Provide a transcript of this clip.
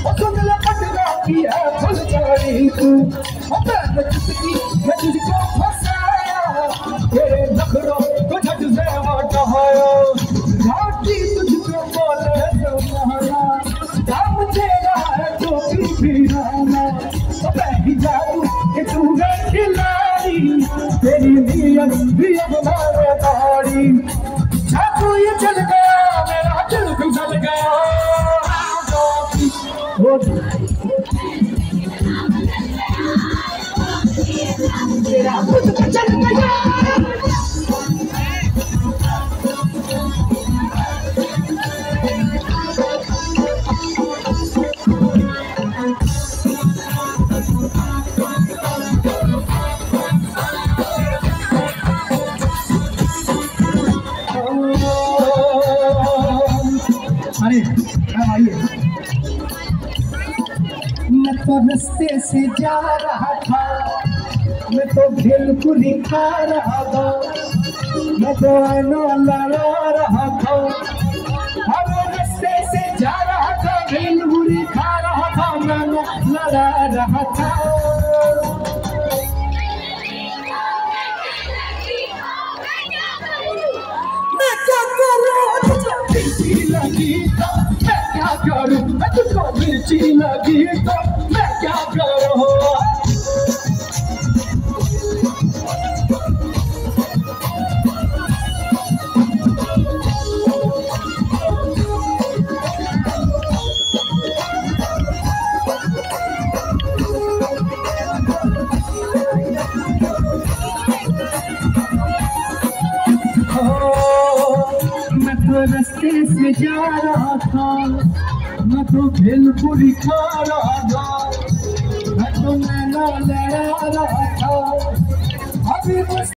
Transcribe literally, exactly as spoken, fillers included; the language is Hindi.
सुन ले पटना की है फुलझड़ी तू, मैं जिसकी मैं तुझको फंसाया, तेरे नखरों को झट से हटाया, राती तुझको बोले समाया, काम तेरा है तो भी राना, मैं ही जाऊँ कि तू है खिलाड़ी, तेरी नीयत भी अब मारे दाढ़ी, छापू ये चल गया मेरा दिल फिसल गया, तेरा खुद चल गया। अरे आइए, मैं तो रास्ते से जा रहा था, मैं तो भेलपुरी खा रहा था, मैं तो आईना लड़ा रहा था, अब रास्ते से जा रहा था, भेलपुरी खा रहा था, मैं लड़ा रहा था। मैं क्या करूं मिर्ची लगी तो मैं क्या करूं, मैं तुझको मिर्ची लगी तो मैं क्या करूं, मैं तो रास्ते से जा रहा था, मैं तो भेलपुरी खा रहा था, मैं तो नैना लड़ा रहा था, अभी